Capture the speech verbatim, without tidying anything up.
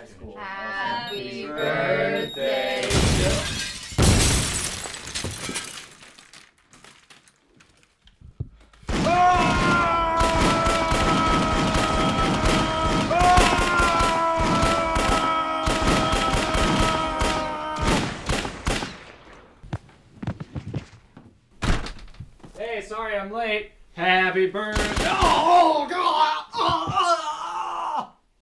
high school. Happy birthday to Hey, sorry I'm late. Happy birthday. Oh, God. Oh, oh.